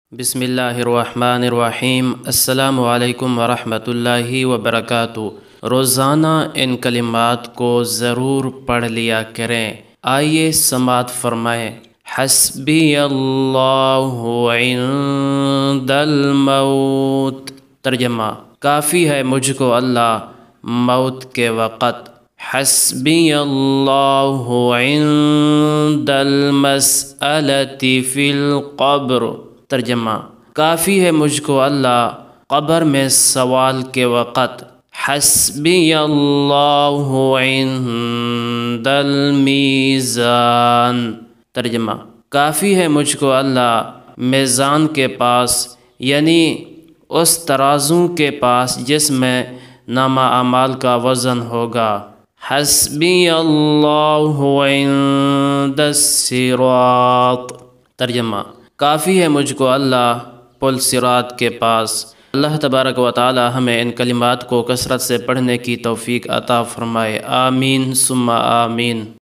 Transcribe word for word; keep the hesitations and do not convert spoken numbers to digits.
بسم اللہ الرحمن الرحیم۔ السلام علیکم ورحمۃ اللہ وبرکاتہ۔ روزانہ ان کلمات کو ضرور پڑھ لیا کریں۔ آئیے سماعت فرمائیں۔ حسبی اللہ عند الموت۔ ترجمہ: کافی ہے مجھ کو اللہ موت کے وقت۔ حسبی اللہ عند المسألۃ فی القبر۔ ترجمہ: کافی ہے مجھ کو اللہ قبر میں سوال کے وقت۔ حسبی اللہ عند المیزان۔ ترجمہ: کافی ہے مجھ کو اللہ میزان کے پاس، یعنی اس ترازو کے پاس جس میں نامہ اعمال کا وزن ہوگا۔ حسبی اللہ عند الصراط۔ ترجمہ: کافی ہے مجھ کو اللہ پل صراط کے پاس۔ اللہ تبارک و تعالی ہمیں ان کلمات کو کثرت سے پڑھنے کی توفیق عطا فرمائے۔ آمین ثم آمین۔